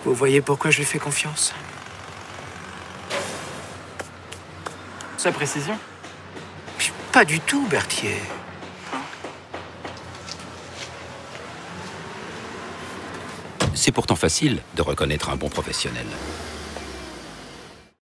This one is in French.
Vous voyez pourquoi je lui fais confiance? Sa précision? Pas du tout, Berthier. C'est pourtant facile de reconnaître un bon professionnel.